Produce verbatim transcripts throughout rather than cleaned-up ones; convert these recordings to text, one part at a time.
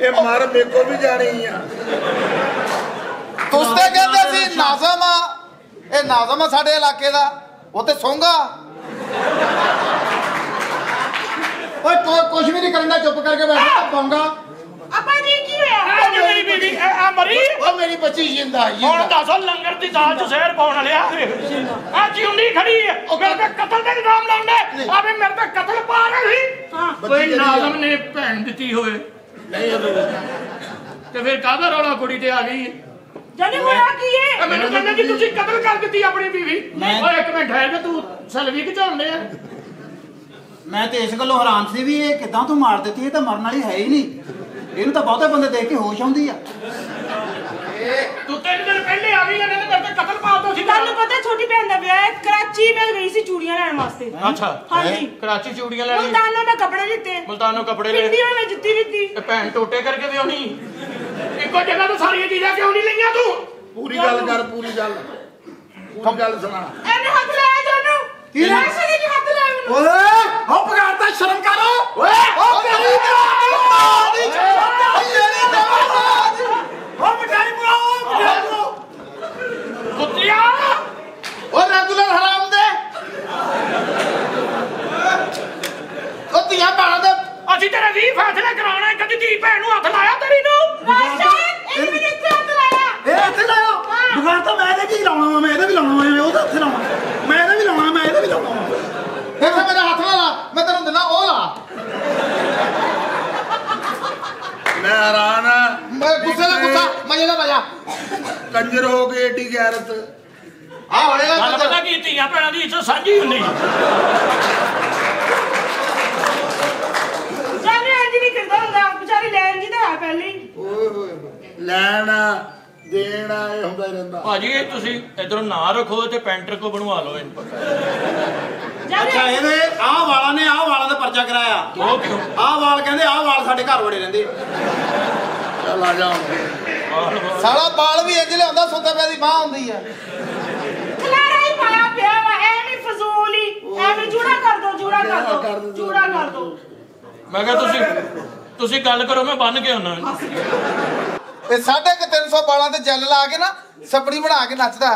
ये मार मेरे को भी जानी है तुस ते कहंदे सी नाज़म आ ए नाज़म आ साडे इलाके दा वो ते सोंगा ओए कुछ भी नहीं करना चुप करके बैठ पाऊंगा अपा जी की होया मेरी बीवी आ मरी ओ मेरी बच्ची जिंदा है ਹੁਣ ਦੱਸੋ ਲੰਗਰ ਦੀ ਦਾਲ ਚ ਜ਼ਹਿਰ ਪਾਉਣ ਵਾਲਿਆ ਆ ਜਿਉਂਦੀ ਖੜੀ ਹੈ ਮੇਰੇ ਤੇ ਕਤਲ ਦਾ ਇਲਜ਼ਾਮ ਲਾਉਂਦੇ ਆ ਵੀ ਮੇਰੇ ਤੇ ਕਤਲ ਪਾ ਰਹੀ ਹਾਂ ਕੋਈ ਨਾਜ਼ਮ ਨੇ ਭੈਣ ਦਿੱਤੀ ਹੋਵੇ नहीं ਤੇ ਫਿਰ ਕਾਹਦਾ ਰੌਲਾ ਕੁੜੀ ਤੇ ਆ ਗਈ ਜਾਨੇ ਹੋਇਆ ਕੀ ਹੈ ਮੈਨੂੰ ਕਹਿੰਦੇ ਜੀ ਤੁਸੀਂ ਕਤਲ ਕਰ ਦਿੱਤੀ ਆਪਣੀ ਬੀਵੀ ਓਏ ਇੱਕ ਮਿੰਟ ਠਹਿਰ ਕੇ ਤੂੰ ਸਲਵੀ ਖਿਚਾਉਂਦੇ ਆ मैं तो इस गलों हैरान सी भी ये किदां तू मार देती है तो मरन वाली है ही नहीं इन्हू तो बहुते बंदे देख के होश आउंदी आ ਤੂੰ ਤਿੰਨ ਦਿਨ ਪਹਿਲੇ ਆ ਗਈ ਨਾ ਤੇ ਮੇਰੇ ਤੇ ਕਤਲ ਪਾ ਦੋ ਸੀ ਤੁਹਾਨੂੰ ਪਤਾ ਛੋਟੀ ਭੈਣ ਦਾ ਵਿਆਹ ਹੈ ਕਰਾਚੀ ਮੈਂ ਗਈ ਸੀ ਚੂੜੀਆਂ ਲੈਣ ਵਾਸਤੇ ਅੱਛਾ ਹਾਂਜੀ ਕਰਾਚੀ ਚੂੜੀਆਂ ਲੈਣੀ ਮੁਲਤਾਨੋਂ ਮੈਂ ਕੱਪੜੇ ਲਿੱਤੇ ਮੁਲਤਾਨੋਂ ਕੱਪੜੇ ਲੈ ਪਿੰਡੀਆਂ ਮੈਂ ਜੁੱਤੀ ਲਿੱਤੀ ਤੇ ਭੈਣ ਟੋਟੇ ਕਰਕੇ ਵਿਆਹਣੀ ਇੱਕੋ ਜਗ੍ਹਾ ਤੋਂ ਸਾਰੀਆਂ ਚੀਜ਼ਾਂ ਕਿਉਂ ਨਹੀਂ ਲਈਆਂ ਤੂੰ पूरी गल कर पूरी गल पूरी गल सुना ਇਹਨੇ ਹੱਥ ਲਾਇਆ ਜਾਨੂੰ ਕੀ ਰਾਸ਼ੀ ਨੇ ਹੱਥ ਲਾਇਆ ਮੈਨੂੰ ओए ओ पगारता शर्म करो ओए ओ मेरी मां दी मेरी मां ओ मिठाई बुलाओ मिठाई बुलाओ ਕੁੱਤਿਆ ओ रेगुलर हराम दे ओ तिया बाणा दे ਅਸੀਂ ਤੇਰੇ ਵੀਹ ਫੈਸਲੇ ਕਰਾਉਣੇ ਕਦੀ ਧੀ ਭੈਣ ਨੂੰ ਹੱਥ ਲਾਇਆ ਤੇਰੀ ਨੂੰ ਰਾਸ਼ਨ ਇਹਨੇ ਮੈਨੂੰ ਇੱਥੇ ਹੱਥ ਲਾਇਆ ए इत्थे लाओ दुकान तो मैं इहदे की लाउणा मैं इहदे भी लाउणा मैं ओहदा हत्थ लाउणा मैं इहदे भी लाउणा मैं इहदे भी लाउणा देखो मेरा हाथ ना ला मैं तेरे दिना ओ ला मैं हैरान है मैं गुस्से ना गुस्सा मजे ना मजा कंजर हो गए एडी गैरत आ होएगा ਗੱਲ ਪਤਾ ਕੀ ਧੀਆਂ ਭੈਣਾਂ ਦੀ ਇੱਜ਼ਤ ਸਾਂਝੀ ਹੁੰਦੀ ਜਾਨੇ ਇੰਜ ਨਹੀਂ ਕਰਦਾ ਹੁੰਦਾ ਵਿਚਾਰੀ ਲੈਣ ਜੀ ਤਾਂ ਹੈ ਪਹਿਲੇ ਹੀ ओए होए लेना देना ये ਹੁੰਦਾ ਹੀ ਰਹਿੰਦਾ ਭਾਜੀ ਇਹ ਤੁਸੀਂ ਇਧਰੋਂ ਨਾ ਰੱਖੋ ਤੇ ਪੈਂਟਰ ਕੋ ਬਣਵਾ ਲਓ ਇਹਨੂੰ अच्छा ਇਹਦੇ ਆਹ ਵਾਲਾਂ ਨੇ ਆਹ ਵਾਲਾਂ ਦਾ ਪਰਚਾ ਕਰਾਇਆ ਉਹ ਕਿਉਂ ਆਹ ਵਾਲ ਕਹਿੰਦੇ ਆਹ ਵਾਲ ਸਾਡੇ ਘਰ ਵੜੇ ਰਹਿੰਦੇ ਚੱਲ ਆ ਜਾ ਸਾਲਾ ਬਾਲ ਵੀ ਇੰਜ ਲਿਆਉਂਦਾ ਸੁੱਤੇ ਪੈ ਦੀ ਬਾਹ ਹੁੰਦੀ ਆ ਖਲਾਰਾ ਹੀ ਪਾਇਆ ਪਿਆ ਵਾ ਐਵੇਂ ਫਜ਼ੂਲ ਹੀ ਐਵੇਂ ਜੂੜਾ ਕਰ ਦੋ ਜੂੜਾ ਕਰ ਦੋ ਜੂੜਾ ਕਰ ਦੋ ਮੈਂ ਕਿਹਾ ਤੁਸੀਂ ਤੁਸੀਂ ਗੱਲ ਕਰੋ ਮੈਂ ਬੰਨ ਕੇ ਆਉਣਾ ਇਹ ਸਾਢੇ ਕੁ ਤਿੰਨ ਸੌ ਬਾਲਾਂ ਤੇ ਜੈਲ ਲਾ ਕੇ ਨਾ ਸਪੜੀ ਬਣਾ ਕੇ ਨੱਚਦਾ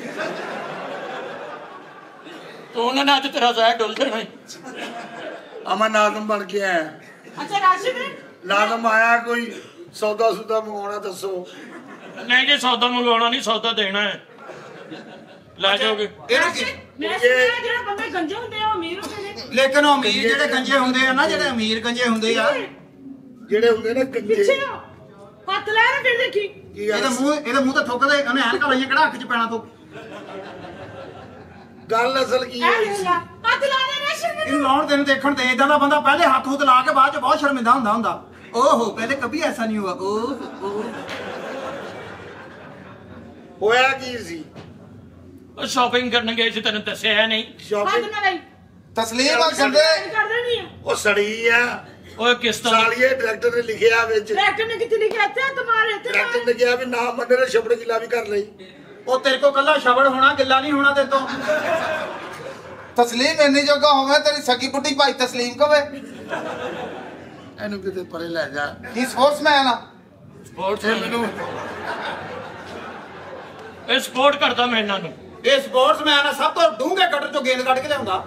ਤੂੰ ਉਹਨਾਂ ਨੇ ਅੱਜ ਤੇਰਾ ਜ਼ਹਿਰ ਡੁੱਲ ਦੇਣਾ ਅਮਨ ਨਾਜ਼ਮ ਬਣ ਕੇ ਆਇਆ ਅੱਛਾ ਰਾਸ਼ਿਦ ਨਾਜ਼ਮ ਆਇਆ ਕੋਈ ਸੌਦਾ ਸੁਦਾ ਮੰਗਾਉਣਾ ਦੱਸੋ ਨਹੀਂ ਜੇ ਸੌਦਾ ਮੰਗਵਾਉਣਾ ਨਹੀਂ ਸੌਦਾ ਦੇਣਾ ਹੈ ਲੈ ਜਾਓਗੇ ਰਾਸ਼ਿਦ ਮੈਂ ਸੁਣਿਆ ਜਿਹੜਾ ਬੰਦੇ ਗੰਜੇ ਹੁੰਦੇ ਆ ਉਹ ਅਮੀਰ ਹੁੰਦੇ ਨੇ ਲੇਕਿਨ ਉਹ ਅਮੀਰ ਜਿਹੜੇ ਗੰਜੇ ਹੁੰਦੇ ਆ ਨਾ ਜਿਹੜੇ ਅਮੀਰ ਗੰਜੇ ਹੁੰਦੇ ਆ ਜਿਹੜੇ ਹੁੰਦੇ ਨੇ ਕੰਜੇ ਪਿੱਛੇ ਆ। ਹੱਥ ਲੈ ਨਾ ਫਿਰ ਦੇਖੀ ਕੀ ਇਹਦੇ ਗੱਲ ਮੂੰਹ ਇਹਦੇ ਮੂੰਹ ਤੇ ਥੁੱਕਦੇ ਉਹਨੇ ਐਨਕਾਂ ਲਾਈਆਂ ਕਿਹੜਾ ਅੱਖ 'ਚ ਪੈਣਾ ਤੋਂ ਗੱਲ ਅਸਲ ਕੀ ਐ ਹੋਈ ਦੇਖ ਸੀ ਲਾ ਹੱਥ ਲਾ ਦੇ ਰਾਸ਼ਿਦ ਇਹਨੂੰ ਲਾਉਣ ਤੈਨੂੰ ਦੇਖਣ ਤੇ ਇਦਾਂ ਦਾ ਬੰਦਾ ਪਹਿਲੇ ਹੱਥ ਹੁੱਥ ਲਾ ਕੇ ਬਾਅਦ 'ਚ ਬਹੁਤ ਸ਼ਰਮਿੰਦਾ ਹੁੰਦਾ ਹੁੰਦਾ ਓਹੋ ਪਹਿਲੇ ਕभी ऐसा नहीं हुआ ਓਹ ਹੋਇਆ ਕੀ ਸੀ ਉਹ ਸ਼ਾਪਿੰਗ ਕਰਨ ਗਏ ਸੀ ਤੈਨੂੰ ਦੱਸਿਆ ਨਹੀਂ ਹੱਥ ਸ਼ਾਪਿੰਗ ਨਾ ਲਾਈ ਤਸਲੀਮ ਆ ਗੰਦੇ ਕਰ ਦੇਣੀ ਆ ਉਹ ਸੜੀ ਆ ਓਏ ਕਿਸ ਤਰ੍ਹਾਂ ਸਾਲੀਏ ਡਾਇਰੈਕਟਰ ਨੇ ਲਿਖਿਆ ਵਿੱਚ ਡਾਕਟਰ ਨੇ ਕਿੱਥੇ ਲਿਖਿਆ ਇੱਥੇ ਤੁਹਾਰੇ ਇੱਥੇ ਡਾਇਰੈਕਟਰ ਨੇ ਕਿਹਾ ਵੀ ਨਾ ਮੰਨੇ ਨੇ ਛਪੜ ਗਿਲਾ ਵੀ ਕਰ ਲਈ ਉਹ ਤੇਰੇ ਕੋ ਕੱਲਾ ਸ਼ਬੜ ਹੋਣਾ ਗਿੱਲਾ ਨਹੀਂ ਹੋਣਾ ਤੇਰੇ ਤੋਂ ਤਸਲੀਮ ਇੰਨੀ ਜਗ੍ਹਾ ਹੋਵੇ ਤੇਰੀ ਸਕੀ ਬੁੱਢੀ ਭਾਈ ਤਸਲੀਮ ਕਵੇ ਇਹਨੂੰ ਕਿਤੇ ਪਰੇ ਲੈ ਜਾ ਹੀ ਸਪੋਰਟਸਮੈਨ ਆ ਸਪੋਰਟਸ ਤੇ ਮੈਨੂੰ ਇਹ ਸਪੋਰਟ ਕਰਦਾ ਮੈਂ ਇਹਨਾਂ ਨੂੰ ਇਹ ਸਪੋਰਟਸਮੈਨ ਆ ਸਭ ਤੋਂ ਡੂੰਘੇ ਕਟਰ ਚੋਂ ਗੇਂਦ ਕੱਢ ਕੇ ਲਿਆਉਂਦਾ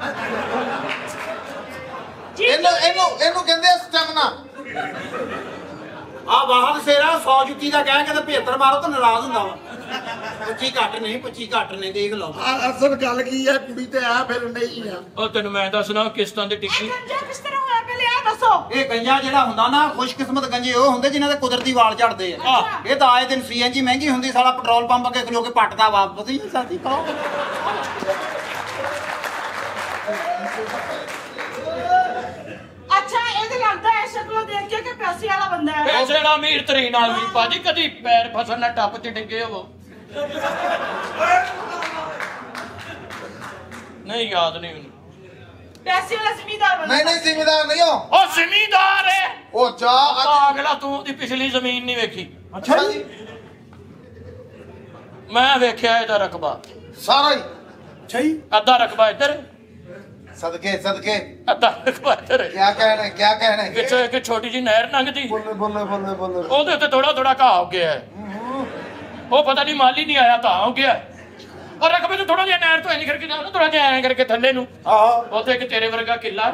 ਇਹਨੂੰ ਇਹਨੂੰ ਇਹਨੂੰ ਕਹਿੰਦੇ ਆ ਸਟੈਮਨਾ ਆ ਬਾਹਰ ਸੇਰਾ ਸੌ ਜੁੱਤੀ ਦਾ ਕਹਿ ਕੇ ਤੇ ਪਝੱਤਰ ਮਾਰੋ ਤਾਂ ਨਾਰਾਜ਼ ਹੁੰਦਾ ਵਾ ਪੱਚੀ ਘੱਟ ਨਹੀਂ ਪੱਚੀ ਘੱਟ ਨੇ ਦੇਖ ਲਓ ਆ ਅਸਲ ਗੱਲ ਕੀ ਹੈ ਕੁੜੀ ਤੇ ਆ ਫਿਰ ਨਹੀਂ ਆ ਉਹ ਤੈਨੂੰ ਮੈਂ ਦੱਸਣਾ ਕਿਸ਼ਤਾਂ ਤੇ ਟਿੱਕੀ ਇਹ ਗੰਜਾ ਕਿਸ ਤਰ੍ਹਾਂ ਹੋਇਆ ਪਹਿਲੇ ਆ ਦੱਸੋ ਇਹ ਗੰਜਾ ਜਿਹੜਾ ਹੁੰਦਾ ਨਾ ਖੁਸ਼ਕਿਸਮਤ ਗੰਜੇ ਉਹ ਹੁੰਦੇ ਜਿਨ੍ਹਾਂ ਦੇ ਕੁਦਰਤੀ ਵਾਲ ਝੜਦੇ ਆ ਇਹ ਤਾਂ ਆਏ ਦਿਨ ਸੀਐਨਜੀ ਮਹਿੰਗੀ ਹੁੰਦੀ ਸਾਲਾ ਪੈਟਰੋਲ ਪੰਪ ਅੱਗੇ ਖਲੋ ਕੇ ਪੱਟਦਾ ਵਾਪਸ ਹੀ ਸਾਥੀ ਕਹੋ ਅੱਛਾ ਇਹਦੇ ਲੱਗਦਾ ਐ ਸ਼ਕਲੋਂ ਦੇਖ ਕੇ ਕਿ ਪੈਸੇ ਵਾਲਾ ਬੰਦਾ ਹੈ ਪੈਸੇ ਨਾਲ ਅਮੀਰ ਤਰੀ ਨਾਲ ਵੀ ਭਾਜੀ ਕਦੀ ਪੈਰ ਫਸਣ ਨਾਲ ਟੱਪ ਚ ਡਿੱਗੇ ਹੋਵੋ ਨਹੀਂ ਯਾਦ ਨਹੀਂ ਮੈਨੂੰ ਪੈਸੇ ਵਾਲਾ ਜ਼ਿਮੀਂਦਾਰ ਬੰਦਾ ਨਹੀਂ ਨਹੀਂ ਜ਼ਿੰਮੇਦਾਰ ਨਹੀਂ ਹੋ ਉਹ ਜ਼ਿਮੀਂਦਾਰ ਹੈ ਉਹ ਜਾ ਆ ਅਗਲਾ ਤੂੰ ਉਹਦੀ ਪਿਛਲੀ ਜ਼ਮੀਨ ਨਹੀਂ ਵੇਖੀ ਅੱਛਾ ਜੀ ਮੈਂ ਵੇਖਿਆ ਇਹਦਾ ਰਕਬਾ ਸਾਰਾ ਹੀ ਅੱਛਾ ਜੀ ਅੱਧਾ ਰਕਬਾ ਇੱਧਰ सदके सदके ਅੱਧਾ ਕੁਆਟਰ क्या कहने क्या कहने ਪਿੱਛੇ ਇੱਕ ਛੋਟੀ ਜੀ ਨਹਿਰ ਲੰਘਦੀ ਬੋਲੇ ਬੋਲੇ ਬੋਲੇ ਬੋਲੇ ਉਹਦੇ ਉੱਤੇ ਥੋੜਾ ਥੋੜਾ ਘਾਹ ਹੋ ਗਿਆ ਹੈ। ਉਹ ਪਤਾ ਨਹੀਂ ਮਾਲੀ ਨਹੀਂ ਆਇਆ ਘਾਹ ਹੋ ਗਿਆ ਔਰ ਰਕਬੇ ਤੋਂ ਥੋੜਾ ਜਿਹਾ ਨਹਿਰ ਤੋਂ ਇੰਜ ਕਰਕੇ ਜਾਣਾ ਥੋੜਾ ਜਿਹਾ ਐਂ ਕਰਕੇ ਥੱਲੇ ਨੂੰ ਆਹੋ ਉੱਥੇ ਇੱਕ ਤੇਰੇ ਵਰਗਾ ਕਿੱਲਾ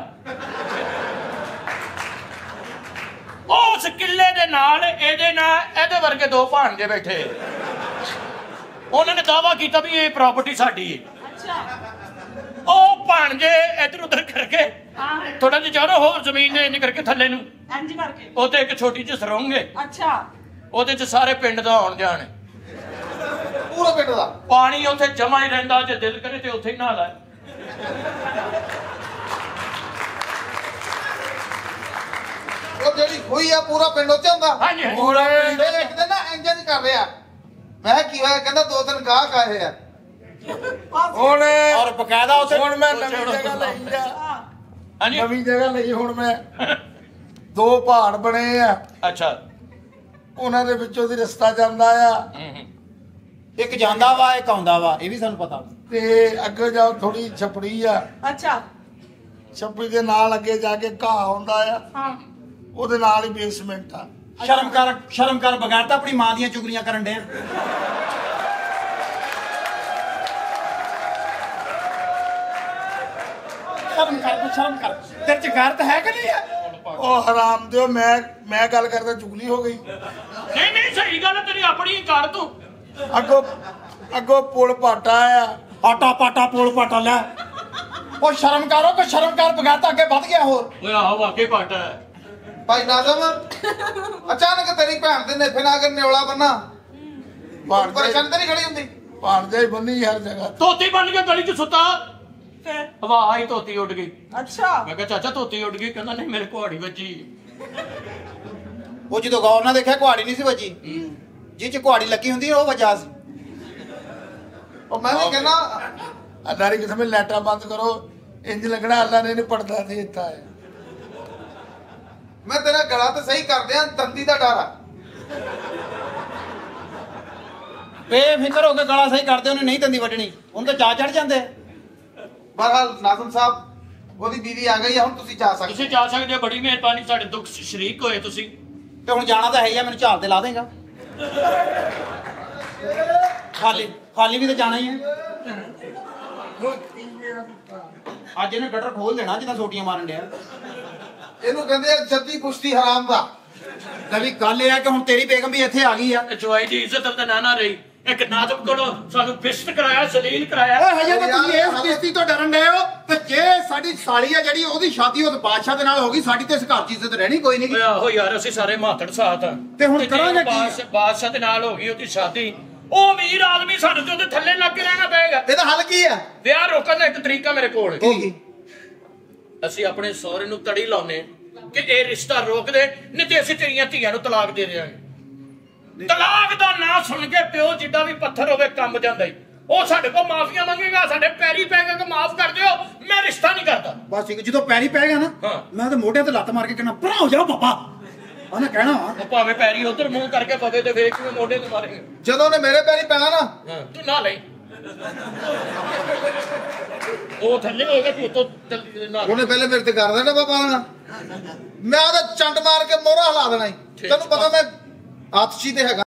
ਉਸ ਕਿੱਲੇ ਦੇ ਨਾਲ ਇਹਦੇ ਨਾਲ ਇਹਦੇ ਵਰਗੇ ਦੋ ਭਾਣਜੇ ਬੈਠੇ ਉਹਨਾਂ ਨੇ ਦਾਅਵਾ ਕੀਤਾ ਵੀ ਇਹ ਪ੍ਰਾਪਰਟੀ ਸਾਡੀ ਹੈ। ਅੱਛਾ ਉਹ ਭਾਣਜੇ ਇੱਧਰ ਉੱਧਰ ਕਰਕੇ ਹਾਂ ਥੋੜਾ ਜਿਹਾ ਚਾਰੋ ਹੋਰ ਜ਼ਮੀਨ ਨੇ ਇੰਜ ਕਰਕੇ ਥੱਲੇ ਨੂੰ ਇੰਜ ਕਰਕੇ ਉੱਥੇ ਇੱਕ ਛੋਟੀ ਜਿਹੀ ਸਰੋਂਗ ਹੈ ਅੱਛਾ ਉਹਦੇ ਚ ਸਾਰੇ ਪਿੰਡ ਦਾ ਆਉਣ ਜਾਣ पूरा पिंड दा ਪਾਣੀ ਉੱਥੇ ਜਮਾ ਹੀ ਰਹਿੰਦਾ ਜੇ ਦਿਲ ਕਰੇ ਤੇ ਉੱਥੇ ਹੀ ਨਹਾ ਲੈ ਉਹ ਜਿਹੜੀ ਖੋਈ ਆ ਪੂਰਾ ਪਿੰਡ ਉੱਚ ਹੁੰਦਾ ਹਾਂਜੀ ਹਾਂਜੀ। ਪੂਰਾ ਪਿੰਡ ਇਹ ਇੱਕ ਦਿਨ ਨਾ ਇੰਜਨ ਕਰ ਰਿਹਾ ਮੈਂ ਕਿਹਾ ਕੀ ਹੋਇਆ ਕਹਿੰਦਾ ਦੋ ਦਿਨ ਗਾਹਕ ਆਏ ਆ ਹੁਣ ਔਰ ਬਕਾਇਦਾ ਉੱਥੇ ਹੁਣ ਮੈਂ ਨਵੀਂ ਜਗ੍ਹਾ ਲਈ ਆ ਹਾਂਜੀ ਨਵੀਂ ਜਗ੍ਹਾ ਲਈ ਹੁਣ ਮੈਂ ਦੋ ਪਹਾੜ ਬਣੇ ਆ ਅੱਛਾ ਉਹਨਾਂ ਦੇ ਵਿੱਚੋਂ ਦੀ ਰਸਤਾ ਜਾਂਦਾ ਆ ਹੂੰ ਹੂੰ ਇੱਕ ਜਾਂਦਾ ਵਾ ਇੱਕ ਆਉਂਦਾ ਵਾ ਇਹ ਵੀ ਸਾਨੂੰ ਪਤਾ ਤੇ ਅੱਗੇ ਜਾਓ ਥੋੜੀ ਛਪੜੀ ਆ ਅੱਛਾ ਛਪੜੀ ਦੇ ਨਾਲ ਅੱਗੇ ਜਾ ਕੇ ਘਾਹ ਹੁੰਦਾ ਆ ਹਾਂ ਉਹਦੇ ਨਾਲ ਹੀ ਬੇਸਮੈਂਟ ਆ ਸ਼ਰਮ ਕਰ ਸ਼ਰਮ ਕਰ ਬਗੈਰ ਤਾਂ ਆਪਣੀ ਮਾਂ ਦੀਆਂ ਚੁਗਲੀਆਂ ਕਰਨ ਦੇ ਸ਼ਰਮ ਕਰ ਸ਼ਰਮ ਕਰ ਤੇਰੇ ਚ ਗੈਰਤ ਹੈ ਕਿ ਨਹੀਂ ਹੈ ਉਹ ਹਰਾਮ ਦਿਓ ਮੈਂ ਮੈਂ ਗੱਲ ਕਰਦਾ ਚੁਗਲੀ ਹੋ ਗਈ ਨਹੀਂ ਨਹੀਂ ਸਹੀ ਗੱਲ ਹੈ, ਤੇਰੀ ਆਪਣੀ ਹੀ ਕਰ ਤੂੰ ਅੱਗੋਂ ਅੱਗੋਂ ਪੁਲ ਪਾਟਾ ਆ ਆਟਾ ਪਾਟਾ ਪੋਲ ਪਾਟਾ ਲੈ ਉਹ ਸ਼ਰਮ ਕਰੋ ਕਿ ਸ਼ਰਮ ਕਰ ਬਗੈਰ ਤਾਂ ਅੱਗੇ ਵੱਧ ਗਿਆ ਹੋਰ ਓਏ ਆਹੋ ਵਾਕਈ ਪਾਟਾ ਹੈ ਭਾਈ ਨਾਜ਼ਮ ਅਚਾਨਕ ਤੇਰੀ ਭੈਣ ਦੇ ਨੇਫੇ ਨਾਲ ਅਗਰ ਨਿਉਲਾ ਬੰਨਾ ਭਾਣਜਾ ਪਰੇਸ਼ਾਨ ਤਾਂ ਨਹੀਂ ਖੜੀ ਹੁੰਦੀ ਭਾਣਜਾ ਹੀ ਬੰਨੀ ਹਰ ਜਗ੍ਹਾ ਤੋਤੀ ਬਣ ਕੇ ਗਲੀ 'ਚ ਸੁੱਤਾ ਫਿਰ ਹਵਾ ਆਈ ਤੋਤੀ ਉੱਡ ਗਈ ਅੱਛਾ ਮੈਂ ਕਿਹਾ ਚਾਚਾ ਤੋਤੀ ਉੱਡ ਗਈ ਕਹਿੰਦਾ ਨਹੀਂ ਮੇਰੇ ਕੁਹਾੜੀ ਵੱਜੀ ਉਹ ਜਦੋਂ ਗੌਰ ਨਾਲ ਦੇਖਿਆ ਕੁਹਾੜੀ ਨਹੀਂ ਸੀ ਵੱਜੀ ਜਿਹ ਚ ਕੁਹਾੜੀ ਲੱਗੀ ਹੁੰਦੀ ਉਹ ਵਜਾ ਸੀ ਉਹ ਮੈਂ ਵੀ ਕਹਿੰਦਾ ਅਦਾਰੀ ਕਿਸੇ ਵਿੱਚ ਲਾਈਟਾਂ ਬੰਦ ਕਰੋ ਇੰਜ ਲੱਗਣਾ ਅੱਲਾ ਨੇ ਨਹੀਂ ਪੜਦਾ ਸੀ ਇੱਥਾ ਹੈ ਮੈਂ ਤੇਰਾ ਗਲਾ ਤੇ ਸਹੀ ਕਰਦੇ ਆ ਦੰਦੀ ਦਾ ਡਰ ਆ ਬੇਫਿਕਰ ਹੋ ਕੇ ਗਲਾ ਸਹੀ ਕਰਦੇ ਉਹਨੇ ਨਹੀਂ ਦੰਦੀ ਵੱਢਣੀ ਉਹਨੂੰ ਤਾਂ ਚਾਹ ਚੜ ਜਾਂਦੇ ਬਹਰਹਾਲ ਨਾਜ਼ਮ ਸਾਹਿਬ ਉਹਦੀ ਬੀਵੀ ਆ ਗਈ ਆ ਹੁਣ ਤੁਸੀਂ ਜਾ ਸਕਦੇ ਤੁਸੀਂ ਜਾ ਸਕਦੇ ਹੋ ਬੜੀ ਮਿਹਰਬਾਨੀ ਸਾਡੇ ਦੁੱਖ 'ਚ ਸ਼ਰੀਕ ਹੋਏ ਤੁਸੀਂ ਤੇ ਹੁਣ ਜਾਣਾ ਤਾਂ ਹੈ ਹੀ ਆ ਮੈਨੂੰ ਝਾਲ ਤੇ ਲਾ ਦੇਗਾ ਖਾਲੀ ਖਾਲੀ ਵੀ ਤਾਂ ਜਾਣਾ ਹੀ ਹੈ ਅੱਜ ਇਹਨੇ ਗਟਰ ਖੋਲ ਦੇਣਾ ਜਿੱਦਾਂ ਸੋਟੀਆਂ ਮਾਰਨ ਡਿਆ ਇਹਨੂੰ ਕਹਿੰਦੇ ਆ ਜੱਦੀ ਕੁਸ਼ਤੀ ਹਰਾਮ ਦਾ ਗਲੀ ਗੱਲ ਇਹ ਆ ਕਿ ਹੁਣ ਤੇਰੀ ਬੇਗਮ ਵੀ ਇੱਥੇ ਆ ਗਈ ਆ ਜਵਾਈ ਦੀ ਇੱਜ਼ਤ ਤਾਂ ਨਾ ਨਾ ਰਹੀ ਇੱਕ ਨਾਜ਼ਮ ਕੋਲੋਂ ਸਾਨੂੰ ਫਿਸਟ ਕਰਾਇਆ ਸਲੀਲ ਕਰਾਇਆ ਓਏ ਹਜੇ ਤਾਂ ਤੁਸੀਂ ਇਸ ਕਿਸ਼ਤੀ ਤੋਂ ਡਰਨ ਡਏ ਹੋ ਤੇ ਜੇ ਸਾਡੀ ਸਾਲੀ ਆ ਜਿਹੜੀ ਉਹਦੀ ਸ਼ਾਦੀ ਉਹ ਬਾਦਸ਼ਾਹ ਦੇ ਨਾਲ ਹੋ ਗਈ ਸਾਡੀ ਤੇ ਇਸ ਘਰ 'ਚ ਇੱਜ਼ਤ ਰਹਿਣੀ ਕੋਈ ਨਹੀਂ ਓਏ ਆਹੋ ਯਾਰ ਅਸੀਂ ਸਾਰੇ ਮਾਤੜ ਸਾਥ ਆ ਤੇ ਹੁਣ ਜੇ ਕਰਾਂਗੇ ਕੀ? ਬਾਦਸ਼ਾਹ ਬਾਦਸ਼ਾਹ ਦੇ ਨਾਲ ਹੋ ਗਈ ਉਹਦੀ ਸ਼ਾਦੀ ਉਹ ਅਮੀਰ ਆਦਮੀ ਸਾਡੇ ਤੇ ਉਹਦੇ ਥੱਲੇ ਲੱਗ ਕੇ ਰਹਿਣਾ ਪਏਗਾ ਇਹਦਾ ਹੱਲ ਕੀ ਆ ਵਿਆਹ ਰੋਕਣ ਦਾ ਇੱਕ ਤਰੀਕਾ ਮੇਰੇ ਕੋਲ ਹੈ। ਕੀ ਅਸੀਂ ਆਪਣੇ ਸਹੁਰੇ ਨੂੰ ਤੜੀ ਲਾਉਨੇ ਕਿ ਇਹ ਰਿਸ਼ਤਾ ਰੋਕ ਦੇ ਨਹੀਂ ਤੇ ਅਸੀਂ ਤੇਰੀਆਂ ਧੀਆਂ ਨੂੰ ਤਲਾਕ ਦੇ ਦਿਆਂਗੇ ਤਲਾਕ ਦਾ ਨਾਂ ਸੁਣ ਕੇ ਪਿਓ ਜਿੱਡਾ ਵੀ ਪੱਥਰ ਹੋਵੇ ਕੰਬ ਜਾਂਦਾ ਈ ਉਹ ਸਾਡੇ ਕੋਲ ਮਾਫੀਆਂ ਮੰਗੇਗਾ ਸਾਡੇ ਪੈਰੀ ਪੈ ਕੇ ਮਾਫ ਕਰ ਦਿਓ ਮੈਂ ਰਿਸ਼ਤਾ ਨਹੀਂ ਕਰਦਾ ਬਸ ਠੀਕ ਜਦੋਂ ਪੈਰੀ ਪੈ ਗਿਆ ਨਾ ਹਾਂ। ਮੈਂ ਤੇ ਮੋਢਿਆਂ ਤੇ ਲੱਤ ਮਾਰ ਕੇ ਕਹਿਣਾ ਭਰਾ ਹੋ ਜਾਓ ਪਾਪਾ ਉਹਨੇ ਕਹਿਣਾ ਵਾ ਉਹ ਭਾਵੇਂ ਪੈਰੀ ਉਧਰ ਮੂੰਹ ਕਰਕੇ ਪਵੇ ਤੇ ਫੇਰ ਕਿਵੇਂ ਮੋਢੇ ਤੇ ਮਾਰੇਗਾ ਜਦੋਂ ਉਹਨੇ ਮੇਰੇ ਪੈਰੀ ਪੈਣਾ ਨਾ ਹਾਂ ਤੂੰ ਨਾ ਲਈ ਉਹ ਥੱਲੇ ਹੋ ਗਿਆ ਤੂੰ ਉੱਤੋਂ ਜਲਦੀ ਨਾ ਉਹਨੇ ਪਹਿਲੇ ਮੇਰੇ ਤੇ ਕਰ ਦੇਣਾ ਪਾਪਾ ਨਾ ਮੈਂ ਉਹਦਾ ਚੰਡ ਮਾਰ ਕੇ ਮੋਹਰਾ ਹਿਲਾ ਦੇਣਾ ਈ। ਤੈਨੂੰ ਪਤਾ ਮੈਂ ਆਤਸ਼ੀ ਤੇ ਹੈਗਾ